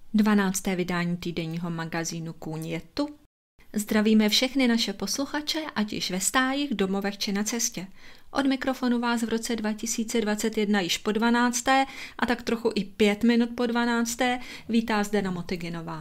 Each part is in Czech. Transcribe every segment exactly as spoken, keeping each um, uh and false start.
dvanácté vydání týdenního magazínu Kůň je tu. Zdravíme všechny naše posluchače, ať již ve stájích, domovech či na cestě. Od mikrofonu vás v roce dva tisíce dvacet jedna již po dvanácté a tak trochu i pět minut po dvanácté vítá Zdena Motyginová.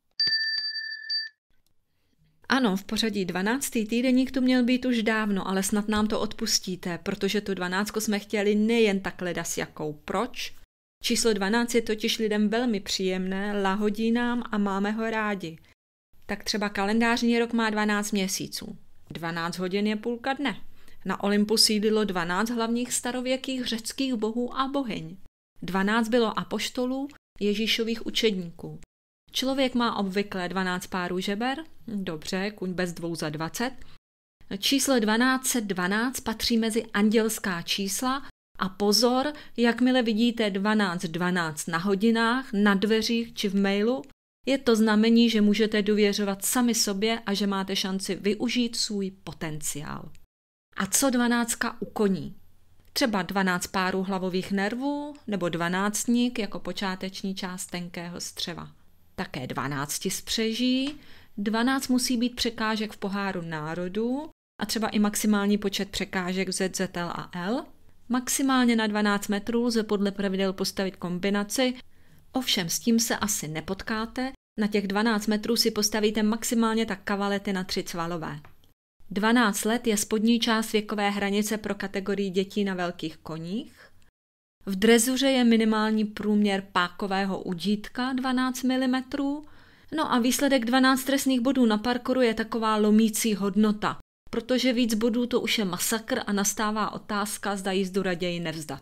Ano, v pořadí dvanáctý týdeník tu měl být už dávno, ale snad nám to odpustíte, protože tu dvanáctku jsme chtěli nejen takhle das jakou. Proč? Číslo dvanáct je totiž lidem velmi příjemné, lahodí nám a máme ho rádi. Tak třeba kalendářní rok má dvanáct měsíců. dvanáct hodin je půlka dne. Na Olympu sídlilo dvanáct hlavních starověkých řeckých bohů a bohyň. dvanáct bylo apoštolů, Ježíšových učedníků. Člověk má obvykle dvanáct párů žeber, dobře, kuň bez dvou za dvacet. Číslo dvanáct set dvanáct patří mezi andělská čísla a pozor, jakmile vidíte dvanáct dvanáct na hodinách, na dveřích či v mailu, je to znamení, že můžete důvěřovat sami sobě a že máte šanci využít svůj potenciál. A co dvanáctka u koní? Třeba dvanáct párů hlavových nervů nebo dvanáctník jako počáteční část tenkého střeva. Také dvanácti spřeží, dvanáct musí být překážek v poháru národů a třeba i maximální počet překážek v Z Z L a L. Maximálně na dvanáct metrů lze podle pravidel postavit kombinaci, ovšem s tím se asi nepotkáte, na těch dvanáct metrů si postavíte maximálně tak kavalety na tři cvalové. dvanáct let je spodní část věkové hranice pro kategorii dětí na velkých koních. V drezuře je minimální průměr pákového udítka dvanáct milimetrů, no a výsledek dvanáct trestných bodů na parkouru je taková lomící hodnota, protože víc bodů to už je masakr a nastává otázka, zda jízdu raději nevzdat.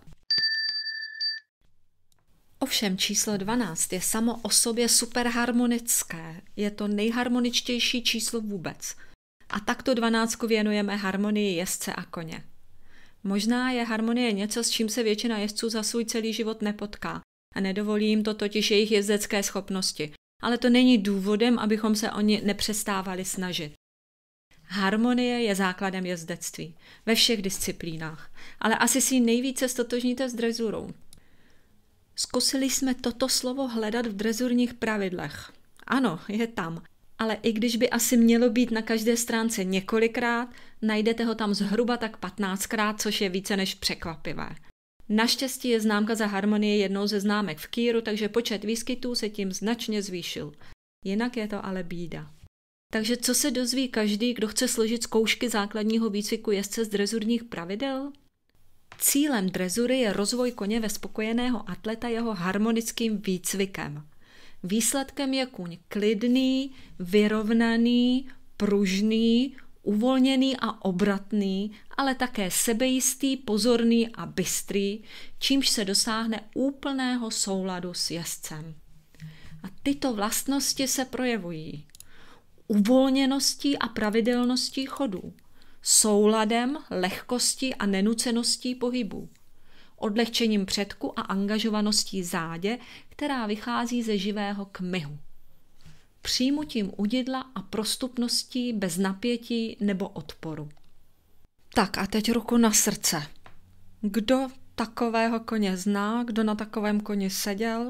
Ovšem číslo dvanáct je samo o sobě superharmonické, je to nejharmoničtější číslo vůbec. A takto dvanáctku věnujeme harmonii jezdce a koně. Možná je harmonie něco, s čím se většina jezdců za svůj celý život nepotká a nedovolí jim to totiž jejich jezdecké schopnosti, ale to není důvodem, abychom se o ně nepřestávali snažit. Harmonie je základem jezdectví ve všech disciplínách, ale asi si nejvíce stotožníte s drezurou. Zkusili jsme toto slovo hledat v drezurních pravidlech. Ano, je tam, ale i když by asi mělo být na každé stránce několikrát, najdete ho tam zhruba tak patnáctkrát, což je více než překvapivé. Naštěstí je známka za harmonii jednou ze známek v kýru, takže počet výskytů se tím značně zvýšil. Jinak je to ale bída. Takže co se dozví každý, kdo chce složit zkoušky základního výcviku jezdce z drezurních pravidel? Cílem drezury je rozvoj koně ve spokojeného atleta jeho harmonickým výcvikem. Výsledkem je kůň klidný, vyrovnaný, pružný, uvolněný a obratný, ale také sebejistý, pozorný a bystrý, čímž se dosáhne úplného souladu s jezdcem. A tyto vlastnosti se projevují uvolněností a pravidelností chodů, souladem, lehkostí a nenuceností pohybů, odlehčením předku a angažovaností zádě, která vychází ze živého kmihu, přijmutím udidla a prostupností bez napětí nebo odporu. Tak a teď ruku na srdce. Kdo takového koně zná, kdo na takovém koni seděl?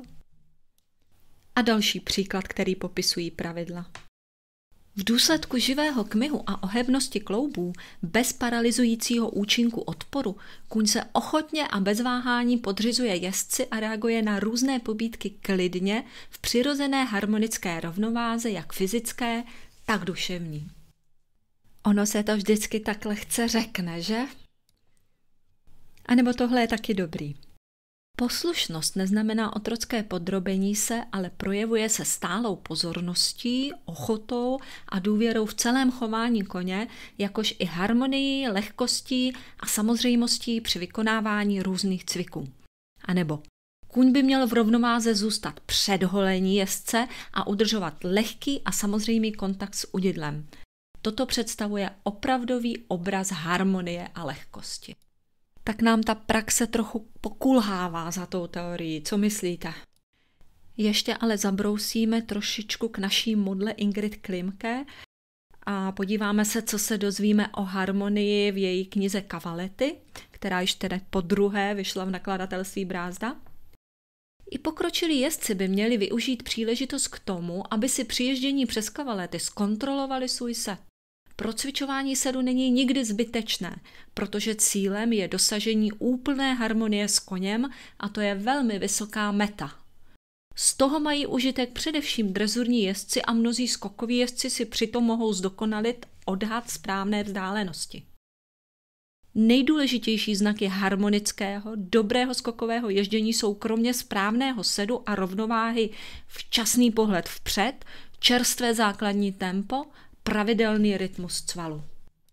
A další příklad, který popisují pravidla. V důsledku živého kmihu a ohebnosti kloubů, bez paralyzujícího účinku odporu, kůň se ochotně a bez váhání podřizuje jezdci a reaguje na různé pobídky klidně v přirozené harmonické rovnováze, jak fyzické, tak duševní. Ono se to vždycky tak lehce řekne, že? A nebo tohle je taky dobrý. Poslušnost neznamená otrocké podrobení se, ale projevuje se stálou pozorností, ochotou a důvěrou v celém chování koně, jakož i harmonii, lehkostí a samozřejmostí při vykonávání různých cviků. A nebo kůň by měl v rovnováze zůstat před holení jezdce a udržovat lehký a samozřejmý kontakt s udidlem. Toto představuje opravdový obraz harmonie a lehkosti. Tak nám ta praxe trochu pokulhává za tou teorií. Co myslíte? Ještě ale zabrousíme trošičku k naší modle Ingrid Klimke a podíváme se, co se dozvíme o harmonii v její knize Kavalety, která již tedy podruhé vyšla v nakladatelství Brázda. I pokročilí jezdci by měli využít příležitost k tomu, aby si při ježdění přes kavalety zkontrolovali svůj set. Procvičování sedu není nikdy zbytečné, protože cílem je dosažení úplné harmonie s koněm a to je velmi vysoká meta. Z toho mají užitek především drezurní jezdci a mnozí skokoví jezdci si přitom mohou zdokonalit odhad správné vzdálenosti. Nejdůležitější znaky harmonického, dobrého skokového ježdění jsou kromě správného sedu a rovnováhy včasný pohled vpřed, čerstvé základní tempo, pravidelný rytmus cvalu.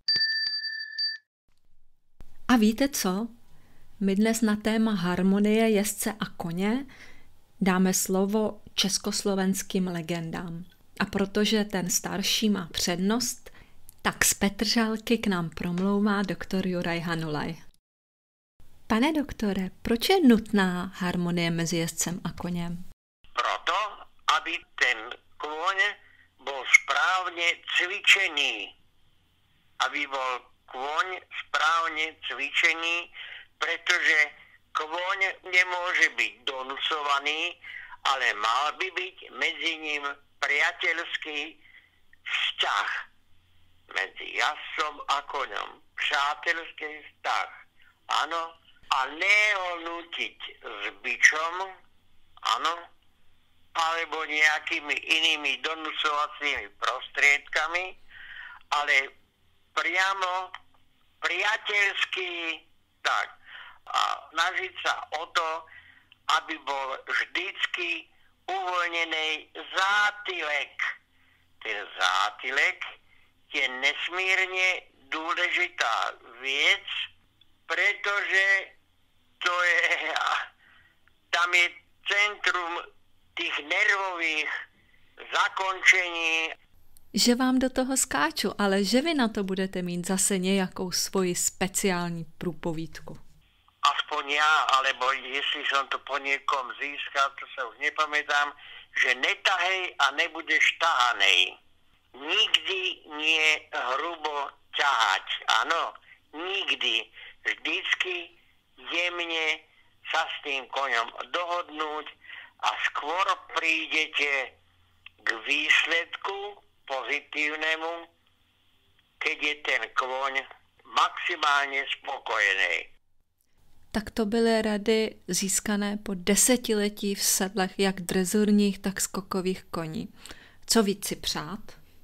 A víte co? My dnes na téma harmonie jezdce a koně dáme slovo československým legendám. A protože ten starší má přednost, tak z Petržalky k nám promlouvá doktor Juraj Hanulaj. Pane doktore, proč je nutná harmonie mezi jezdcem a koněm? Proto, aby ten kôň bol správne cvičený. Aby bol kôň správne cvičený, pretože kôň nemôže byť donúcovaný, ale mal by byť medzi ním priateľský vzťah. Medzi jazdcom a koňom. Přátelský vztah. Áno. A ne ho nútiť s bičom, áno, alebo nejakými inými donúcovacími prostriedkami, ale priamo priateľský tak. A snažiť sa o to, aby bol vždycky uvoľnený zátylek. Ten zátylek je nesmírne dôležitá vec, pretože to je, tam je centrum tých nervových zakončení. Že vám do toho skáču, ale že vy na to budete mít zase nějakou svoji speciální průpovídku. Aspoň ja, alebo jestli som to po niekom získal, to sa už nepamätám, že netahej a nebudeš tahanej. Nikdy nie hrubo ťahať, áno, nikdy. Vždycky jemne sa s tým koňom dohodnúť a skôr prídete k výsledku pozitívnemu, keď je ten kôň maximálne spokojný. Tak to byly rady získané po desetiletí v sedlech jak drezurních, tak skokových koní. Co víc si přát?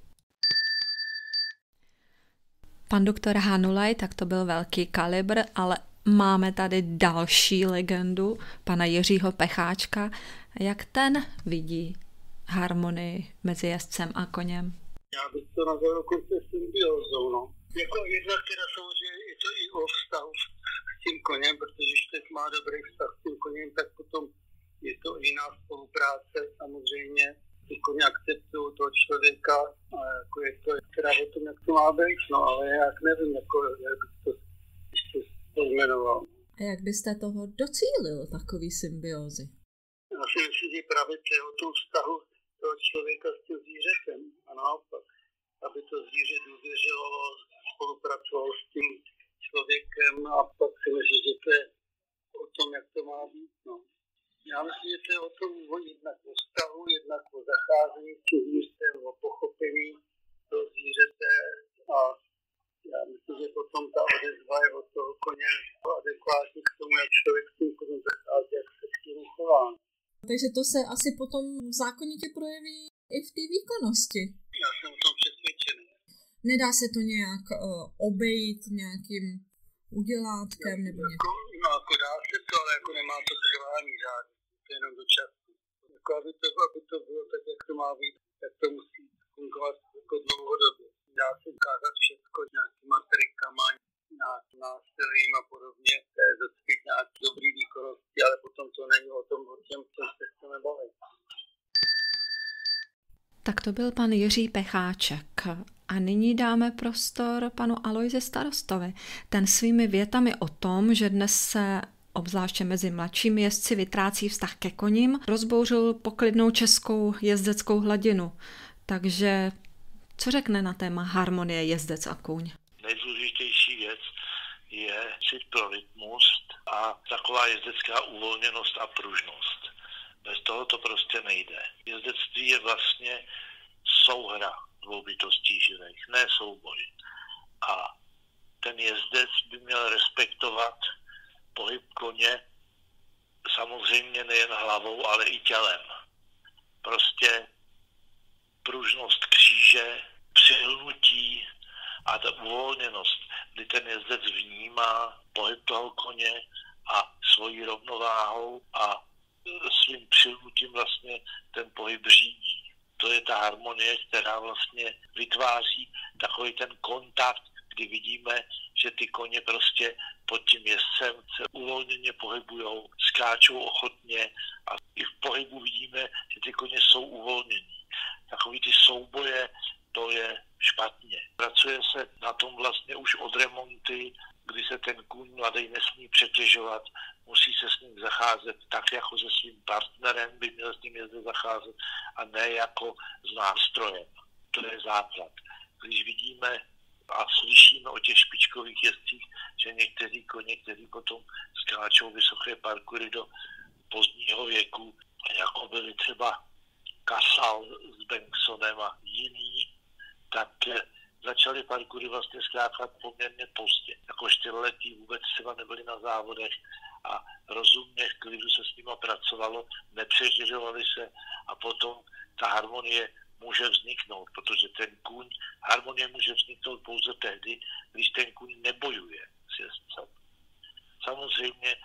Pan doktor Hanulaj, tak to byl velký kalibr, ale máme tady další legendu, pana Jiřího Pecháčka. Jak ten vidí harmonii mezi jezdcem a koněm? Já bych to nazval dokonce symbiózou, no. Jako jednak teda samozřejmě je to i o vztahu s tím koněm, protože když má dobrý vztah s tím koněm, tak potom je to jiná spolupráce, samozřejmě. Ty koně akceptují toho člověka a jako je to teda o tom, jak to má být, no, ale jak nevím, jako, jak bych to ještě pojmenoval. A jak byste toho docílil, takový symbiózy? Já si myslím, že právě o tom vztahu toho člověka s tím zvířetem a naopak, aby to zvíře důvěřovalo, spolupracovalo s tím člověkem a pak si myslím, že to je o tom, jak to má být, no. Já myslím, že to je o tom jednak o vztahu, jednak o zacházení s tím zvířetem, o pochopení toho zvířete a já myslím, že potom ta odezva je od toho koně adekvátní k tomu, jak člověk s tím koněm zachází, jak se s tím chová. Takže to se asi potom zákonitě projeví i v té výkonnosti. Já jsem o tom přesvědčený. Nedá se to nějak uh, obejít nějakým udělátkem nebo jako, no, jako dá se to, ale jako nemá to trvání žádný, to je jenom dočasný. Jako aby to, aby to bylo tak, jak to má být, tak to musí fungovat jako dlouhodobě. Dá se ukázat všechno nějakýma trikama, nějakým násilím a podobně, docpět nějaký dobrý výkonnosti, ale potom to není o tom, o čem se chceme bavit. Tak to byl pan Jiří Pecháček. A nyní dáme prostor panu Alojze starostovi. Ten svými větami o tom, že dnes se obzvláště mezi mladšími jezdci vytrácí vztah ke koním, rozbouřil poklidnou českou jezdeckou hladinu. Takže co řekne na téma harmonie jezdec a kůň? Nejdůležitější věc je cit pro rytmus a taková jezdecká uvolněnost a pružnost. Bez toho to prostě nejde. Jezdectví je vlastně souhra dvou bytostí živých, ne souboj. A ten jezdec by měl respektovat pohyb koně samozřejmě nejen hlavou, ale i tělem. Prostě pružnost kříže, přihlnutí a ta uvolněnost, kdy ten jezdec vnímá pohyb toho koně a svojí rovnováhou a svým přihlnutím vlastně ten pohyb řídí. To je ta harmonie, která vlastně vytváří takový ten kontakt, kdy vidíme, že ty koně prostě pod tím jezdcem se uvolněně pohybujou, skáčou ochotně a i v pohybu vidíme, že ty koně jsou uvolnění. Takový ty souboje, to je špatně. Pracuje se na tom vlastně už od remonty, kdy se ten kůň mladý nesmí přetěžovat, musí se s ním zacházet tak, jako se svým partnerem by měl s ním jezdec zacházet a ne jako s nástrojem. To je základ. Když vidíme a slyšíme o těch špičkových jezdcích, že někteří koně, kteří potom skáčou vysoké parkury do pozdního věku, jako byli třeba Casal s Bengtsonem a jiný, tak začali parkury vlastně skákat poměrně pozdě. Jako čtyřletí vůbec třeba nebyli na závodech a rozumně v klidu se s nima pracovalo, nepřežiřovali se a potom ta harmonie může vzniknout, protože ten kůň, harmonie může vzniknout pouze tehdy, když ten kůň nebojuje s jezdcem. Samozřejmě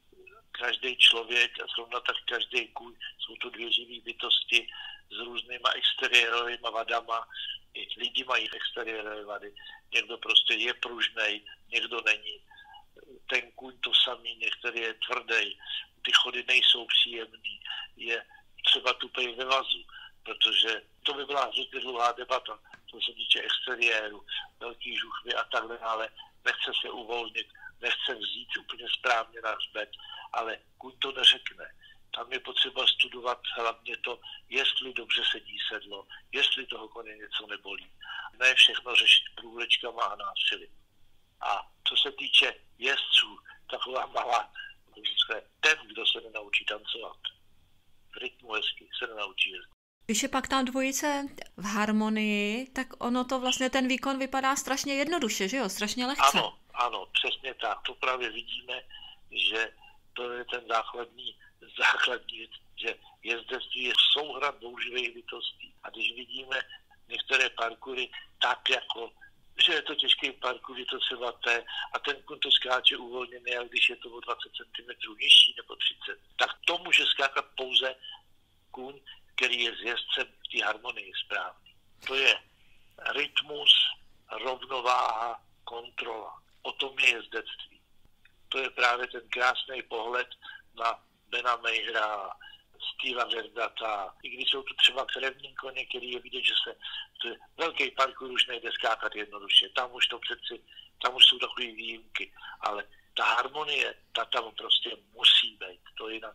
každý člověk a zrovna tak každý kůň jsou to dvě živý bytosti s různýma exteriérovými vadama. I lidi mají exteriérové vady. Někdo prostě je pružnej, někdo není. Ten kůň to samý, některý je tvrdý, ty chody nejsou příjemný, je třeba tupej ve vazu, protože to by byla hrozně dlouhá debata, to se týče exteriéru, velký žuchvy a takhle, ale nechce se uvolnit, nechce vzít úplně správně na hřbet, ale kůň to neřekne. Tam je potřeba studovat hlavně to, jestli dobře sedí sedlo, jestli toho koně něco nebolí. Ne všechno řešit průvlečkama a násilím. A co se týče jezdců, taková malá, ten, kdo se nenaučí tancovat, v rytmu hezky se nenaučí jezdit. Když je pak ta dvojice v harmonii, tak ono to vlastně ten výkon vypadá strašně jednoduše, že jo? Strašně lehce. Ano, ano, přesně tak. To právě vidíme, že to je ten základní, základní že jezdectví je souhra dvou živých bytostí. A když vidíme některé parkury tak jako, že je to těžký parkour, je to třeba té, a ten kůň to skáče uvolněný, a když je to o dvacet centimetrů nižší nebo třicet, tak to může skákat pouze kůň, který je s jezdcem v té harmonii správný. To je rytmus, rovnováha, kontrola. O tom je jezdectví. To je právě ten krásný pohled na Bena Mejhra, Steva Verdata, i když jsou to třeba krevní koně, který je vidět, že se to je velký parkour už nejde skákat jednoduše. Tam už to přeci, tam už jsou takové výjimky, ale ta harmonie, ta tam prostě musí být. To jinak,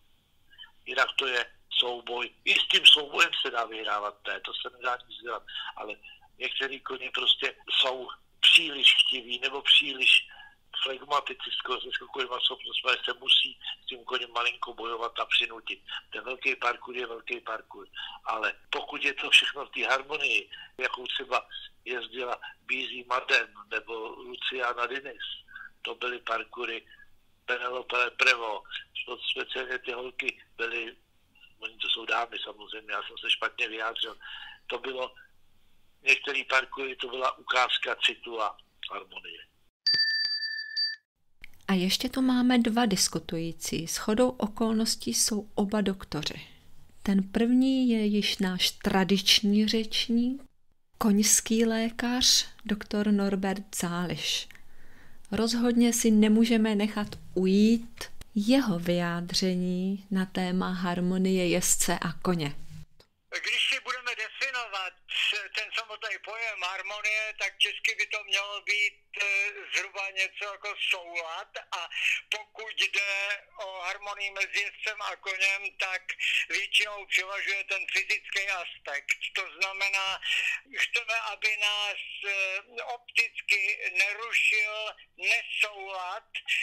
jinak to je souboj. I s tím soubojem se dá vyhrávat, ne, to se nedá nic dělat, ale některý koně prostě jsou příliš chtiví nebo příliš flegmatici se skokovýma schopnostmi, se musí s tím koněm malinko bojovat a přinutit. Ten velký parkour je velký parkour, ale pokud je to všechno v té harmonii, jakou třeba jezdila Bízí Madden nebo Luciana Diniz, to byly parkoury Penelope Leprevo, speciálně ty holky byly, oni to jsou dámy samozřejmě, já jsem se špatně vyjádřil, to bylo, některý parkoury, to byla ukázka citu a harmonie. A ještě tu máme dva diskutující. Shodou okolností jsou oba doktoři. Ten první je již náš tradiční řečník, koňský lékař, doktor Norbert Záliš. Rozhodně si nemůžeme nechat ujít jeho vyjádření na téma harmonie jezdce a koně. Když si budeme definovat ten samotný pojem harmonie, tak česky by to mělo být zhruba něco jako soulad, a pokud jde o harmonii mezi jezdcem a koněm, tak většinou převažuje ten fyzický aspekt. To znamená, chceme, aby nás opticky nerušil nesoulad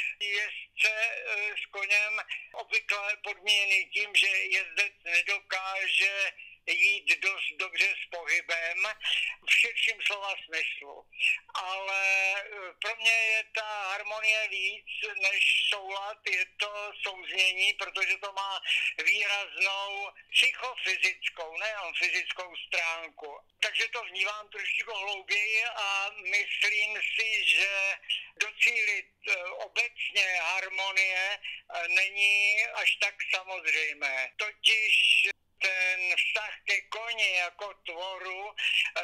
jezdce s koněm, obvykle podmíněný tím, že jezdec nedokáže jít dost dobře s pohybem v širším slova smyslu. Ale pro mě je ta harmonie víc než soulad, je to souznění, protože to má výraznou psychofyzickou, nejenom fyzickou stránku. Takže to vnímám trošičku hlouběji a myslím si, že docílit obecně harmonie není až tak samozřejmé. Totiž ten vztah ke koni jako tvoru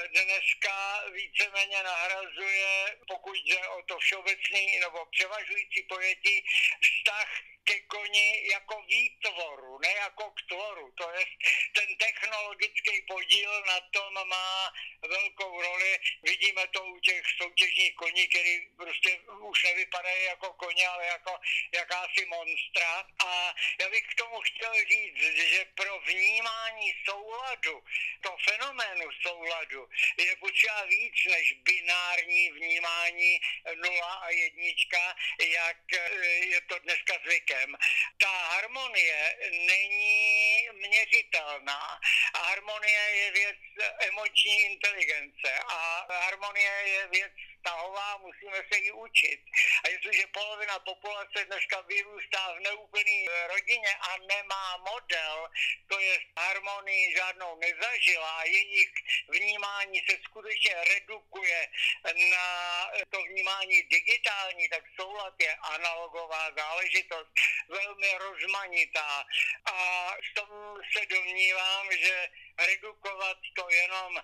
dneska víceméně nahrazuje, pokud jde o to všeobecný nebo převažující pojetí, vztah ke koni jako výtvoru, ne jako k tvoru. To je ten technologický podíl na tom má velkou roli. Vidíme to u těch soutěžních koní, který prostě už nevypadají jako koně, ale jako jakási monstra. A já bych k tomu chtěl říct, že pro vnímání souladu, to fenoménu souladu, je potřeba víc než binární vnímání nula a jednička, jak je to dneska zvykem. Ta harmonie není měřitelná. Harmonie je věc emoční inteligence a harmonie je věc vztahová, musíme se ji učit. A jestliže polovina populace dneska vyrůstá v neúplné rodině a nemá model, to je harmonii žádnou nezažila a jejich vnímání se skutečně redukuje na to vnímání digitální, tak soulad je analogová záležitost, velmi rozmanitá. A v tom se domnívám, že redukovat to jenom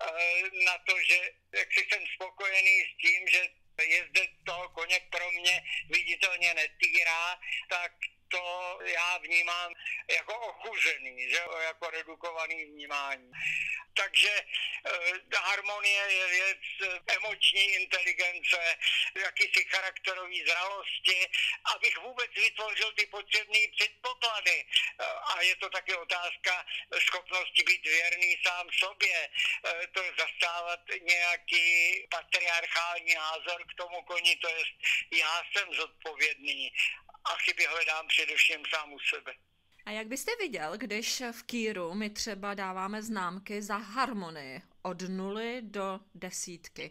na to, že jak si jsem spokojený s tím, že jezdec toho koně pro mě viditelně netýrá, tak to já vnímám jako ochuzený, že? Jako redukovaný vnímání. Takže eh, harmonie je věc emoční inteligence, jakýsi charakterový zralosti, abych vůbec vytvořil ty potřebné předpoklady. Eh, a je to taky otázka schopnosti být věrný sám sobě, eh, to je zastávat nějaký patriarchální názor k tomu koni, to je já jsem zodpovědný. A chyby hledám především sám u sebe. A jak byste viděl, když v kýru my třeba dáváme známky za harmonii od nuly do desítky?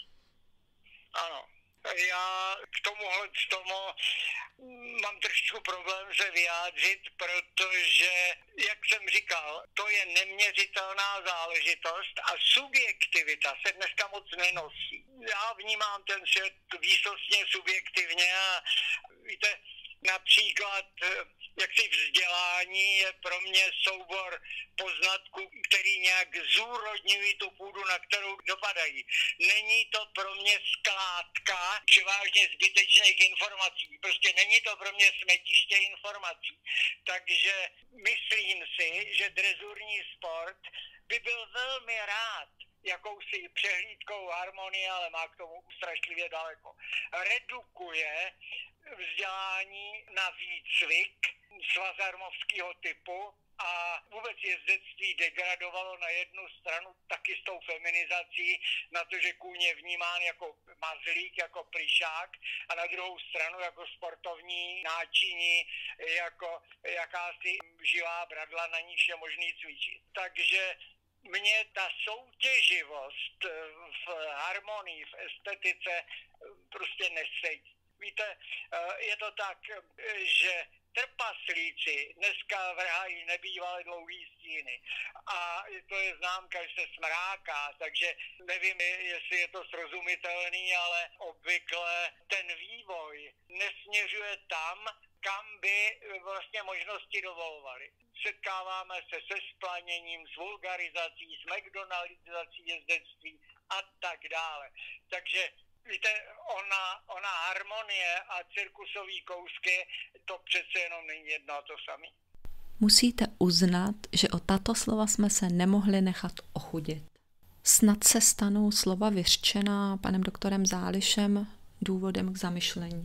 Ano. Já k tomuhle z tomu mám trošku problém se vyjádřit, protože, jak jsem říkal, to je neměřitelná záležitost a subjektivita se dneska moc nenosí. Já vnímám ten svět výsostně subjektivně a víte, například jaksi vzdělání je pro mě soubor poznatků, který nějak zúrodňují tu půdu, na kterou dopadají. Není to pro mě skládka převážně zbytečných informací. Prostě není to pro mě smetiště informací. Takže myslím si, že drezurní sport by byl velmi rád jakousi přehlídkou harmonie, ale má k tomu strašlivě daleko. Redukuje vzdělání na výcvik svazarmovského typu a vůbec jezdectví degradovalo na jednu stranu taky s tou feminizací, na to, že kůň je vnímán jako mazlík, jako plišák a na druhou stranu jako sportovní náčiní, jako jakási živá bradla, na níž je možný cvičit. Takže mně ta soutěživost v harmonii, v estetice prostě nesedí. Víte, je to tak, že trpaslíci dneska vrhají nebývalé dlouhý stíny a to je známka, že se smráká, takže nevím, jestli je to srozumitelný, ale obvykle ten vývoj nesměřuje tam, kam by vlastně možnosti dovolovaly. Setkáváme se se splaněním, s vulgarizací, s McDonaldizací jezdectví a tak dále. Takže víte, ona, ona harmonie a cirkusový kousky, to přece jenom není jedno a to samé. Musíte uznat, že o tato slova jsme se nemohli nechat ochudit. Snad se stanou slova vyřčená panem doktorem Zálišem důvodem k zamyšlení.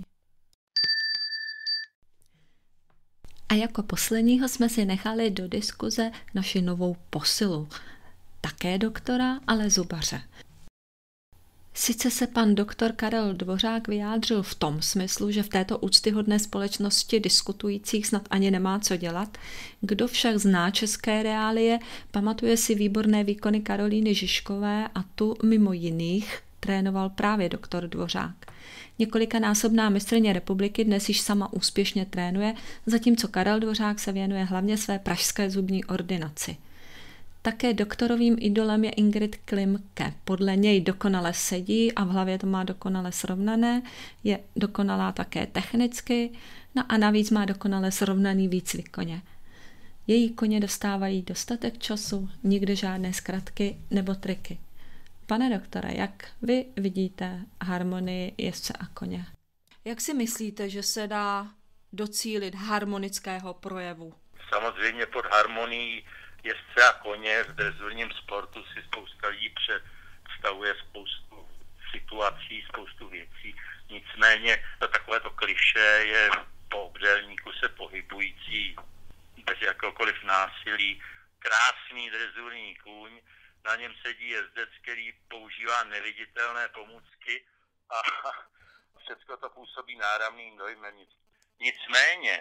A jako posledního jsme si nechali do diskuze naši novou posilu. Také doktora, ale zubaře. Sice se pan doktor Karel Dvořák vyjádřil v tom smyslu, že v této úctyhodné společnosti diskutujících snad ani nemá co dělat, kdo však zná české reálie, pamatuje si výborné výkony Karolíny Žižkové a tu mimo jiných trénoval právě doktor Dvořák. Několikanásobná mistryně republiky dnes již sama úspěšně trénuje, zatímco Karel Dvořák se věnuje hlavně své pražské zubní ordinaci. Také doktorovým idolem je Ingrid Klimke. Podle něj dokonale sedí a v hlavě to má dokonale srovnané, je dokonalá také technicky, no a navíc má dokonale srovnaný výcvik koně. Její koně dostávají dostatek času, nikde žádné zkratky nebo triky. Pane doktore, jak vy vidíte harmonii jezdce a koně? Jak si myslíte, že se dá docílit harmonického projevu? Samozřejmě pod harmonií jezdce a koně v drezurním sportu si spousta lidí představuje spoustu situací, spoustu věcí. Nicméně to takovéto klišé je po obdélníku se pohybující bez jakéhokoliv násilí krásný drezurní kůň, na něm sedí jezdec, který používá neviditelné pomůcky a všechno to působí náramným dojmem. Nicméně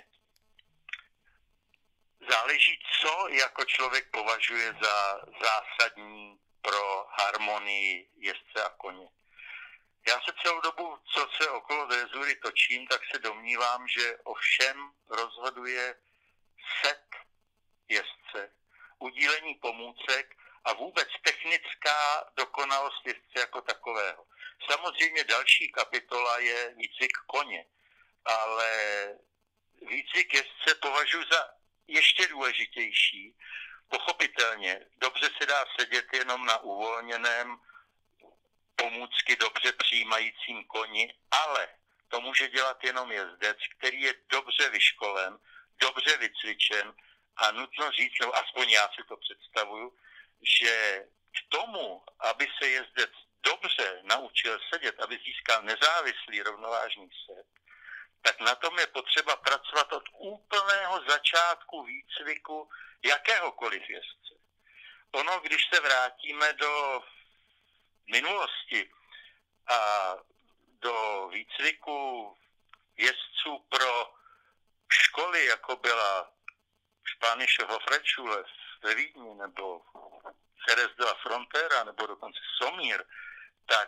záleží, co jako člověk považuje za zásadní pro harmonii jezdce a koně. Já se celou dobu, co se okolo drezury točím, tak se domnívám, že o všem rozhoduje set jezdce, udílení pomůcek a vůbec technická dokonalost jezdce jako takového. Samozřejmě další kapitola je výcvik koně, ale výcvik jezdce považuji za ještě důležitější. Pochopitelně, dobře se dá sedět jenom na uvolněném, pomůcky dobře přijímajícím koni, ale to může dělat jenom jezdec, který je dobře vyškolen, dobře vycvičen a nutno říct, no aspoň já si to představuju, že k tomu, aby se jezdec dobře naučil sedět, aby získal nezávislý rovnovážný set, tak na tom je potřeba pracovat od úplného začátku výcviku jakéhokoliv jezdce. Ono, když se vrátíme do minulosti a do výcviku jezdců pro školy, jako byla Spanish Hofreitschule ve Vídni, nebo Jerez de la Frontera, nebo dokonce Somír, tak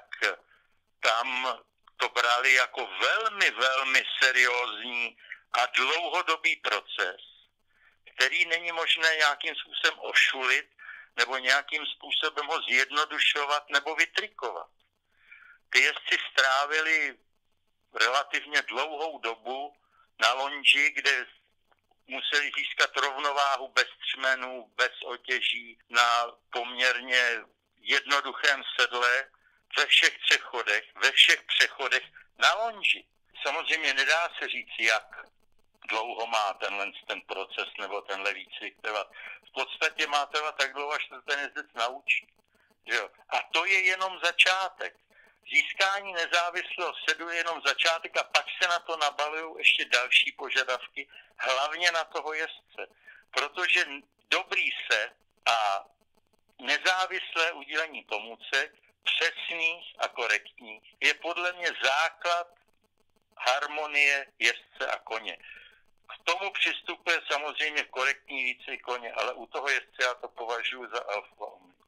tam to brali jako velmi, velmi seriózní a dlouhodobý proces, který není možné nějakým způsobem ošulit nebo nějakým způsobem ho zjednodušovat nebo vytrikovat. Ty jezdci strávili relativně dlouhou dobu na lonži, kde museli získat rovnováhu bez třmenů, bez otěží, na poměrně jednoduchém sedle, ve všech přechodech, ve všech přechodech na lonži. Samozřejmě nedá se říct, jak dlouho má tenhle ten proces nebo tenhle výcvik trvat. V podstatě má trvat tak dlouho, až se ten jezdec naučí. Jo? A to je jenom začátek. Získání nezávislého sedu je jenom začátek a pak se na to nabalují ještě další požadavky, hlavně na toho jezdce. Protože dobrý set a nezávislé udílení pomůcek, přesných a korektních, je podle mě základ harmonie jezdce a koně. K tomu přistupuje samozřejmě korektní výcvik koně, ale u toho jezdce já to považuji za alfa.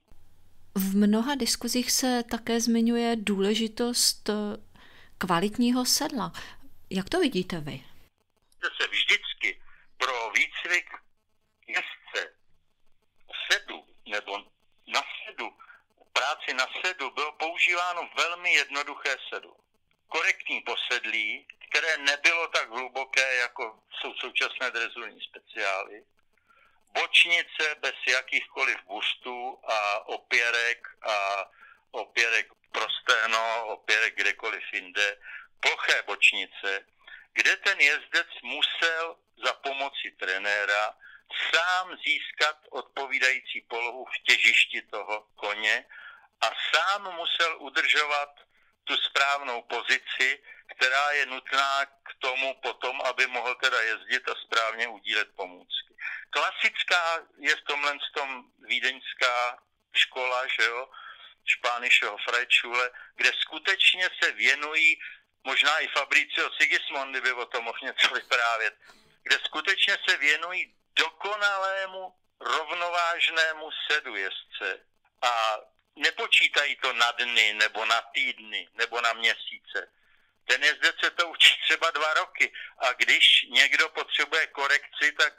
V mnoha diskuzích se také zmiňuje důležitost kvalitního sedla. Jak to vidíte vy? Se vždycky pro výcvik jezdce sedu nebo na sedu, práci na sedu bylo používáno velmi jednoduché sedlo. Korektní posedlí, které nebylo tak hluboké, jako jsou současné drezurní speciály. Bočnice bez jakýchkoliv bustů a opěrek a opěrek pro stehno, opěrek kdekoliv jinde. Ploché bočnice, kde ten jezdec musel za pomoci trenéra sám získat odpovídající polohu v těžišti toho koně a sám musel udržovat tu správnou pozici, která je nutná k tomu potom, aby mohl teda jezdit a správně udílet pomůcky. Klasická je v tomhle tom vídeňská škola, že jo, Špánišeho Freitschule, kde skutečně se věnují, možná i Fabricio Sigismondi by o tom mohl něco vyprávět, kde skutečně se věnují dokonalému rovnovážnému sedu jezdce a nepočítají to na dny, nebo na týdny, nebo na měsíce. Ten jezdec se to učí třeba dva roky a když někdo potřebuje korekci, tak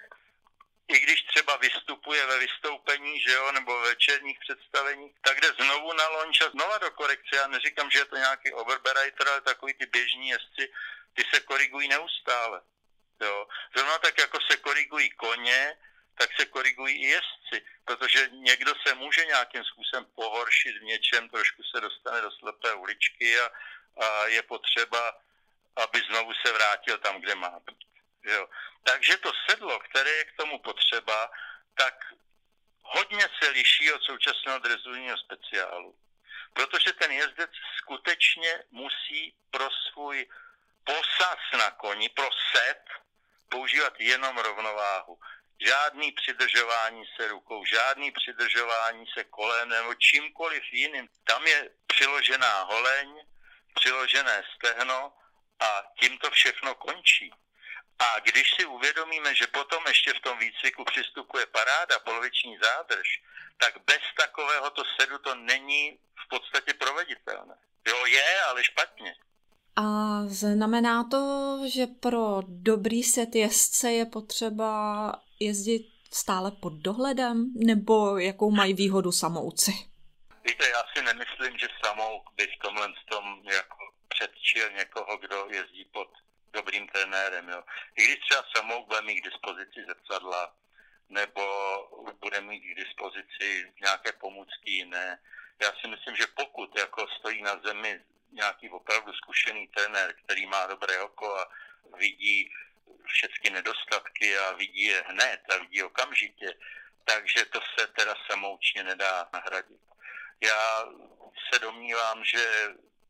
i když třeba vystupuje ve vystoupení, že jo, nebo ve večerních představeních, tak jde znovu na launch a znova do korekce. Já neříkám, že je to nějaký overbereiter, ale takový ty běžní jezdci, ty se korigují neustále. Jo. Zrovna tak, jako se korigují koně, tak se korigují i jezdci, protože někdo se může nějakým způsobem pohoršit v něčem, trošku se dostane do slepé uličky a, a je potřeba, aby znovu se vrátil tam, kde má být. Jo. Takže to sedlo, které je k tomu potřeba, tak hodně se liší od současného dresurního speciálu. Protože ten jezdec skutečně musí pro svůj posaz na koni, pro set, používat jenom rovnováhu. Žádný přidržování se rukou, žádný přidržování se kolenem nebo čímkoliv jiným. Tam je přiložená holeň, přiložené stehno a tím to všechno končí. A když si uvědomíme, že potom ještě v tom výcviku přistupuje paráda, poloviční zádrž, tak bez takovéhoto sedu to není v podstatě proveditelné. Jo, je, ale špatně. A znamená to, že pro dobrý set jezdce je potřeba jezdit stále pod dohledem, nebo jakou mají výhodu samouci? Víte, já si nemyslím, že samouk by v tomhle tom jako předčil někoho, kdo jezdí pod dobrým trenérem. Jo. I když třeba samouk bude mít k dispozici zrcadla, nebo bude mít k dispozici nějaké pomůcky jiné. Já si myslím, že pokud jako stojí na zemi nějaký opravdu zkušený trenér, který má dobré oko a vidí všechny nedostatky a vidí je hned a vidí okamžitě, takže to se teda samoučně nedá nahradit. Já se domnívám, že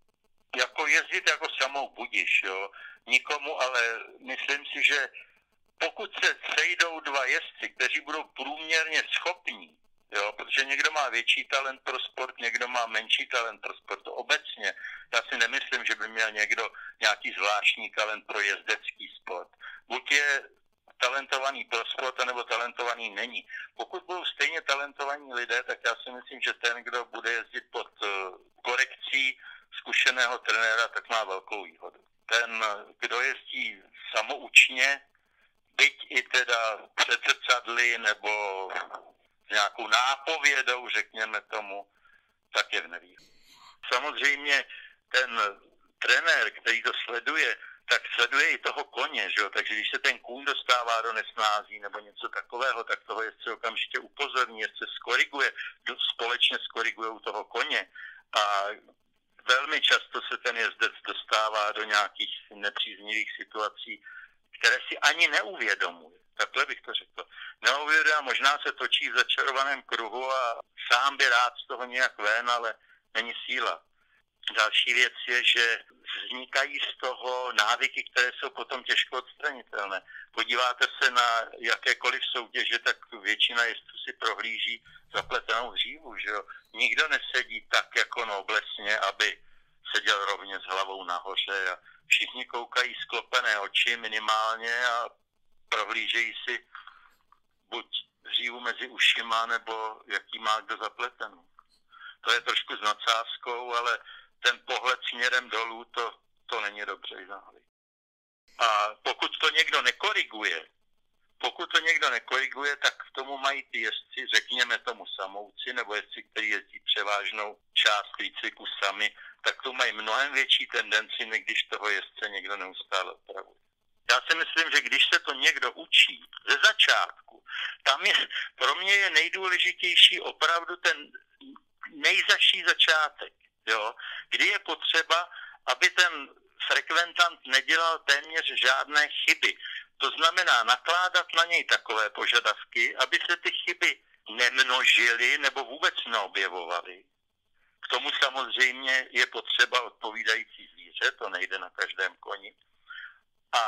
jako jezdit jako samouk budiš, jo, nikomu, ale myslím si, že pokud se sejdou dva jezdci, kteří budou průměrně schopní, jo, protože někdo má větší talent pro sport, někdo má menší talent pro sport, to obecně. Já si nemyslím, že by měl někdo nějaký zvláštní talent pro jezdecký sport. Buď je talentovaný pro sport, anebo talentovaný není. Pokud budou stejně talentovaní lidé, tak já si myslím, že ten, kdo bude jezdit pod korekcí zkušeného trenéra, tak má velkou výhodu. Ten, kdo jezdí samoučně, byť i teda před zrcadly nebo s nějakou nápovědou, řekněme tomu, tak je v nevýhodě. Samozřejmě ten trenér, který to sleduje, tak sleduje i toho koně, že jo? Takže když se ten kůň dostává do nesnází nebo něco takového, tak toho jezdce okamžitě upozorní, jezdce skoriguje, společně skorigují toho koně a velmi často se ten jezdec dostává do nějakých nepříznivých situací, které si ani neuvědomuje. Takhle bych to řekl. Neuvědomuje a možná se točí v začarovaném kruhu a sám by rád z toho nějak ven, ale není síla. Další věc je, že vznikají z toho návyky, které jsou potom těžko odstranitelné. Podíváte se na jakékoliv soutěže, tak většina jezdců si prohlíží zapletenou hřívu, že jo. Nikdo nesedí tak jako noblesně, aby seděl rovně s hlavou nahoře a všichni koukají sklopené oči minimálně a prohlížejí si buď hřívu mezi ušima, nebo jaký má kdo zapletenou. To je trošku s nadsázkou, ale ten pohled směrem dolů, to, to není dobře záhled. A pokud to někdo nekoriguje, pokud to někdo nekoriguje, tak k tomu mají ty jezdci, řekněme tomu samouci, nebo jezdci, kteří jezdí převážnou část výcviku sami, tak to mají mnohem větší tendenci, než když toho jezdce někdo neustále opravuje. Já si myslím, že když se to někdo učí ze začátku, tam je, pro mě je nejdůležitější opravdu ten nejzaší začátek, jo, kdy je potřeba, aby ten frekventant nedělal téměř žádné chyby. To znamená nakládat na něj takové požadavky, aby se ty chyby nemnožily nebo vůbec neobjevovaly. K tomu samozřejmě je potřeba odpovídající zvíře, to nejde na každém koni. A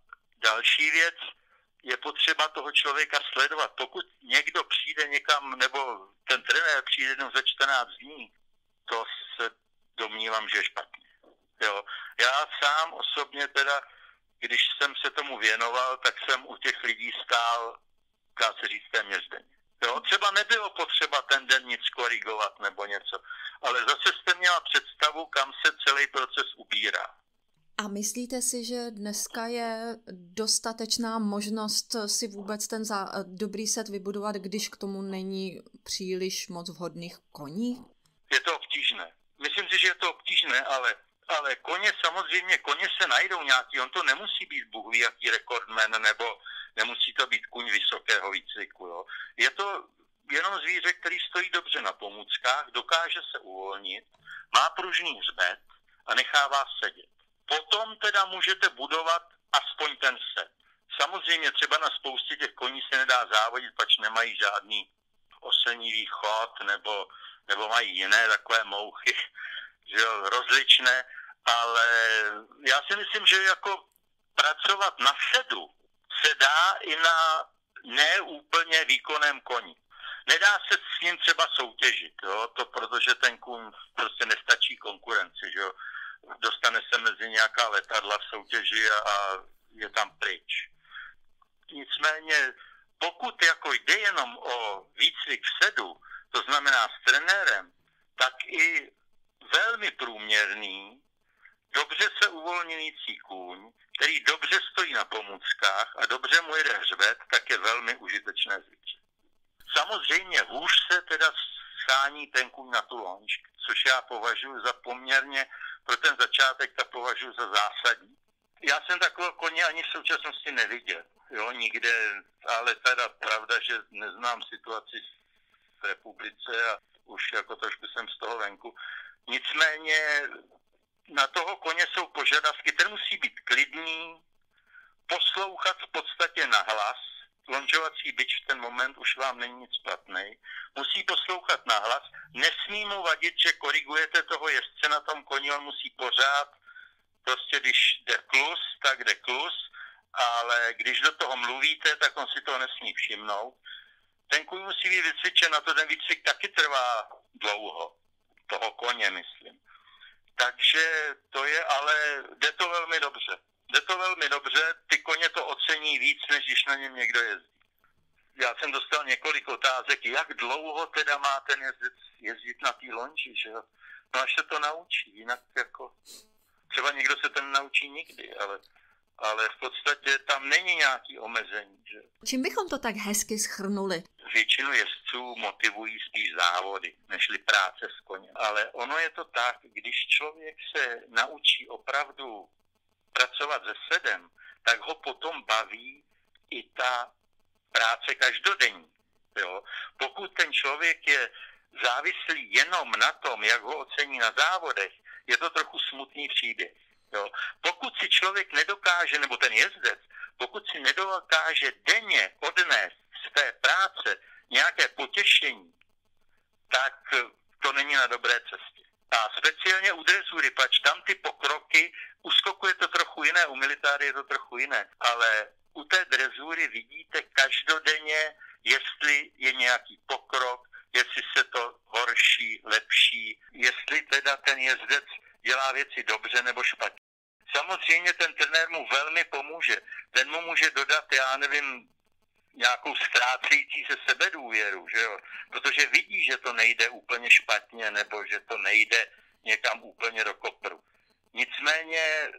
další věc, je potřeba toho člověka sledovat. Pokud někdo přijde někam, nebo ten trenér přijde jenom za čtrnáct dní, to se domnívám, že je špatně. Jo. Já sám osobně teda, když jsem se tomu věnoval, tak jsem u těch lidí stál, dá se říct, téměř denně. Jo. Třeba nebylo potřeba ten den nic korigovat nebo něco, ale zase jste měla představu, kam se celý proces ubírá. A myslíte si, že dneska je dostatečná možnost si vůbec ten za, dobrý set vybudovat, když k tomu není příliš moc vhodných koní? Je to obtížné. Myslím si, že je to obtížné, ale, ale koně samozřejmě, koně se najdou nějaký, on to nemusí být bůh ví jaký rekordman, nebo nemusí to být kuň vysokého výcviku. Jo. Je to jenom zvíře, který stojí dobře na pomůckách, dokáže se uvolnit, má pružný hřbet a nechává sedět. Potom teda můžete budovat aspoň ten set. Samozřejmě třeba na spoustě těch koní se nedá závodit, pač nemají žádný osenivý chod, nebo, nebo mají jiné takové mouchy, že jo, rozličné, ale já si myslím, že jako pracovat na sedu se dá i na neúplně výkonném koni. Nedá se s ním třeba soutěžit, jo, to protože ten kůň prostě nestačí konkurenci, že jo. Dostane se mezi nějaká letadla v soutěži a, a je tam pryč. Nicméně, pokud jako jde jenom o výcvik v sedu, to znamená s trenérem, tak i velmi průměrný, dobře se uvolňující kůň, který dobře stojí na pomůckách a dobře mu jede hřbet, tak je velmi užitečné zvíře. Samozřejmě hůř se teda schání ten kůň na tu lonž, což já považuji za poměrně, pro ten začátek to považuji za zásadní. Já jsem takového koně ani v současnosti neviděl, jo, nikde, ale teda pravda, že neznám situaci v republice a už jako trošku jsem z toho venku. Nicméně na toho koně jsou požadavky, ten musí být klidný, poslouchat v podstatě nahlas, lonžovací bič v ten moment už vám není nic platnej, musí poslouchat nahlas, nesmí mu vadit, že korigujete toho jezdce na tom koni, on musí pořád, prostě když jde klus, tak jde klus, ale když do toho mluvíte, tak on si toho nesmí všimnout. Ten kůň musí být vycvičen, na to ten výcvik taky trvá dlouho, toho koně myslím. Takže to je, ale jde to velmi dobře. Jde to velmi dobře, ty koně to ocení víc, než když na něm někdo jezdí. Já jsem dostal několik otázek, jak dlouho teda má ten jezdec jezdit na té lonži, že jo? No až se to naučí, jinak jako, třeba někdo se ten naučí nikdy, ale, ale v podstatě tam není nějaký omezení, že? Čím bychom to tak hezky shrnuli? Většinu jezdců motivují spíš závody, nežli práce s koněm. Ale ono je to tak, když člověk se naučí opravdu pracovat se sedem, tak ho potom baví i ta práce každodenní. Jo? Pokud ten člověk je závislý jenom na tom, jak ho ocení na závodech, je to trochu smutný příběh. Jo? Pokud si člověk nedokáže, nebo ten jezdec, pokud si nedokáže denně odnést z té práce nějaké potěšení, tak to není na dobré cestě. A speciálně u drezury, pač tam ty pokroky, u skoku je to trochu jiné, u militáry je to trochu jiné, ale u té drezury vidíte každodenně, jestli je nějaký pokrok, jestli se to horší, lepší, jestli teda ten jezdec dělá věci dobře nebo špatně. Samozřejmě ten trenér mu velmi pomůže. Ten mu může dodat, já nevím, nějakou ztrácející se sebedůvěru, že jo? Protože vidí, že to nejde úplně špatně, nebo že to nejde někam úplně do kopru. Nicméně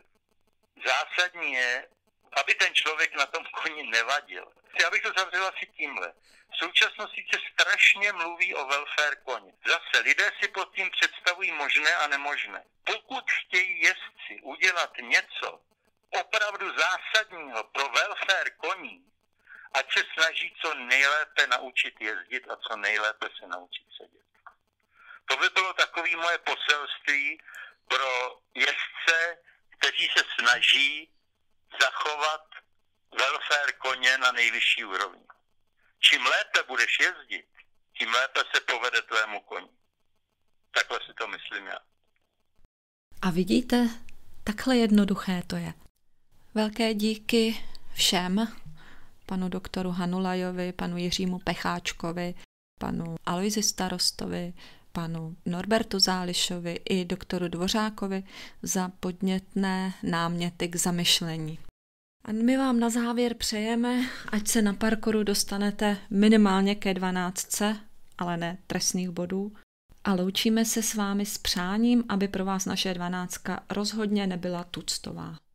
zásadní je, aby ten člověk na tom koni nevadil. Já bych to zavřel asi tímhle. V současnosti se strašně mluví o welfare koně. Zase lidé si pod tím představují možné a nemožné. Pokud chtějí jezdci udělat něco opravdu zásadního pro welfare koní, ať se snaží co nejlépe naučit jezdit a co nejlépe se naučit sedět. To by bylo takové moje poselství pro jezdce, kteří se snaží zachovat welfare koně na nejvyšší úrovni. Čím lépe budeš jezdit, tím lépe se povede tvému koni. Takhle si to myslím já. A vidíte, takhle jednoduché to je. Velké díky všem, panu doktoru Hanulajovi, panu Jiřímu Pecháčkovi, panu Aloisi starostovi, panu Norbertu Zálišovi i doktoru Dvořákovi za podnětné náměty k zamyšlení. A my vám na závěr přejeme, ať se na parkouru dostanete minimálně ke dvanáctce, ale ne trestných bodů. A loučíme se s vámi s přáním, aby pro vás naše dvanáctka rozhodně nebyla tuctová.